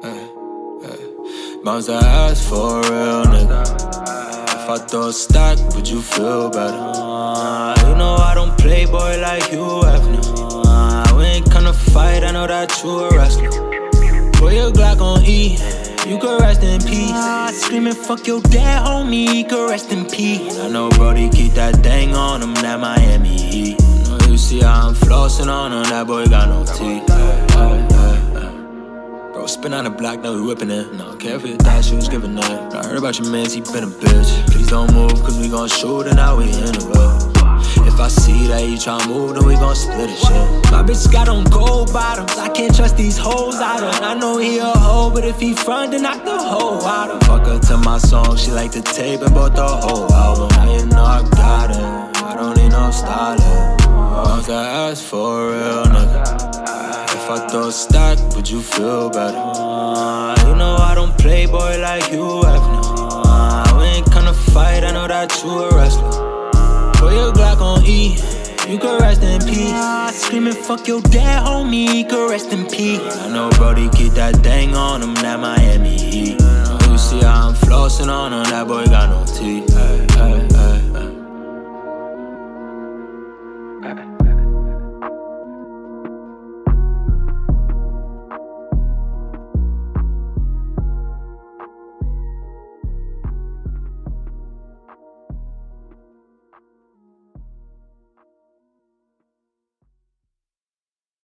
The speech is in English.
Bounce that ass for a real nigga. If I throw a stack, would you feel better? You know I don't play boy like you have no. We ain't come to fight, I know that you a wrestler. Put your Glock on E, you can rest in peace. Screaming fuck your dad, homie, he can rest in peace. I know Brody keep that thing on him, that Miami Heat. I know you see how I'm flossing on him, that boy got no teeth. Bro, spin on the block, now we whipping it. No, care if you thought she was giving that. I heard about your mans, he been a bitch. Please don't move, cause we gon' shoot and now we in the road. If I see that he tryna move, then we gon' split his shit. My bitch got on gold bottoms, I can't trust these hoes out of. I know he a hoe, but if he front, then knock the hoe out of. Fuck her to my song, she like the tape and bought the whole album. Now you know I got it, I don't need no stylist. Bounce that ass for a real nigga. If I throw a stack, would you feel better? You know I don't play boy like you have no. We ain't come to fight, I know that you a wrestler. Put your Glock on E, you can rest in peace. Screaming fuck your dad, homie, he can rest in peace. I know Brody keep that thing on him, that Miami Heat. You see how I'm flossing on him, that boy got no teeth.